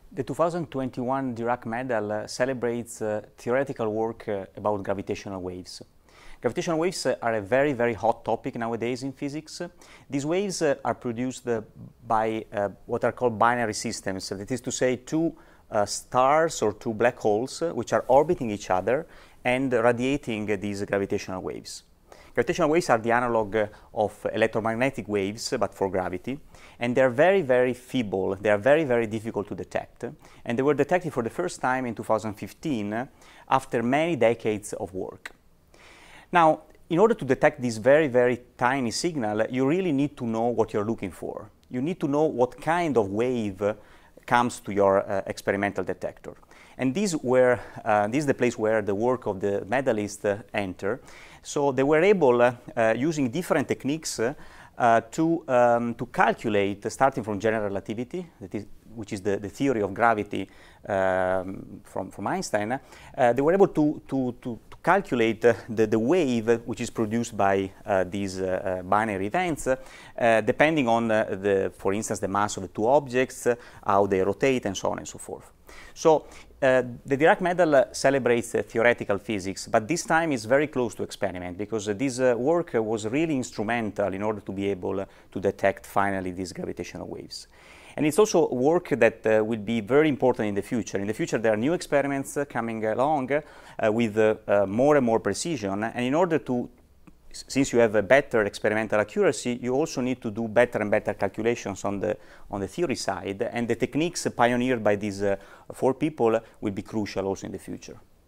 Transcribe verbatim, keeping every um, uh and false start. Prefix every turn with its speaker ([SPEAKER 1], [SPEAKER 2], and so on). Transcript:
[SPEAKER 1] The two thousand twenty-one Dirac Medal uh, celebrates uh, theoretical work uh, about gravitational waves. Gravitational waves uh, are a very, very hot topic nowadays in physics. These waves uh, are produced uh, by uh, what are called binary systems. That is to say, two uh, stars or two black holes uh, which are orbiting each other and radiating uh, these gravitational waves. Gravitational waves are the analog uh, of electromagnetic waves, uh, but for gravity. And they're very, very feeble. They are very, very difficult to detect. And they were detected for the first time in two thousand fifteen uh, after many decades of work. Now, in order to detect this very, very tiny signal, you really need to know what you're looking for. You need to know what kind of wave uh, comes to your uh, experimental detector. And these were, uh, this is the place where the work of the medalists uh, enter. So they were able, uh, uh, using different techniques, uh, uh, to, um, to calculate, uh, starting from general relativity, that is, which is the, the theory of gravity um, from, from Einstein, uh, they were able to, to, to, to calculate uh, the, the wave which is produced by uh, these uh, uh, binary events, uh, depending on, uh, the, for instance, the mass of the two objects, uh, how they rotate, and so on and so forth. So uh, the Dirac Medal uh, celebrates uh, theoretical physics, but this time is very close to experiment, because uh, this uh, work uh, was really instrumental in order to be able uh, to detect finally these gravitational waves. And it's also work that uh, will be very important in the future. In the future, there are new experiments uh, coming along uh, with uh, uh, more and more precision. And in order to, since you have a better experimental accuracy, you also need to do better and better calculations on the, on the theory side. And the techniques pioneered by these uh, four people will be crucial also in the future.